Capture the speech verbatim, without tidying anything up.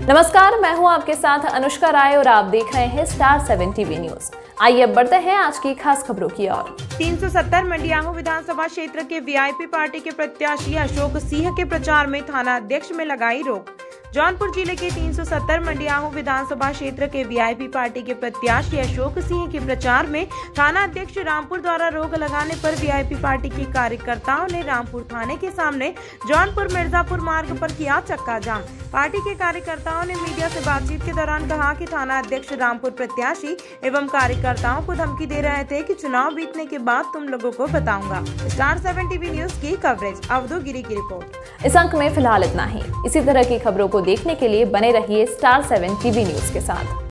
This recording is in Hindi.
नमस्कार, मैं हूं आपके साथ अनुष्का राय और आप देख रहे हैं स्टार सेवन टीवी न्यूज। आइए अब बढ़ते हैं आज की खास खबरों की ओर। तीन सौ सत्तर मंडियाहू विधानसभा क्षेत्र के वीआईपी पार्टी के प्रत्याशी अशोक सिंह के प्रचार में थाना अध्यक्ष में लगाई रोक। जौनपुर जिले के तीन सौ सत्तर मंडियाहू विधानसभा क्षेत्र के वीआईपी पार्टी के प्रत्याशी अशोक सिंह के प्रचार में थाना अध्यक्ष रामपुर द्वारा रोक लगाने पर वीआईपी पार्टी के कार्यकर्ताओं ने रामपुर थाने के सामने जौनपुर मिर्जापुर मार्ग पर किया चक्का जाम। पार्टी के कार्यकर्ताओं ने मीडिया से बातचीत के दौरान कहा कि थाना अध्यक्ष रामपुर प्रत्याशी एवं कार्यकर्ताओं को धमकी दे रहे थे कि चुनाव बीतने के बाद तुम लोगों को बताऊंगा। स्टार सेवन टीवी न्यूज की कवरेज, अवधू गिरी की रिपोर्ट। इस अंक में फिलहाल इतना ही। इसी तरह की खबरों को देखने के लिए बने रहिए स्टार सेवन टीवी न्यूज के साथ।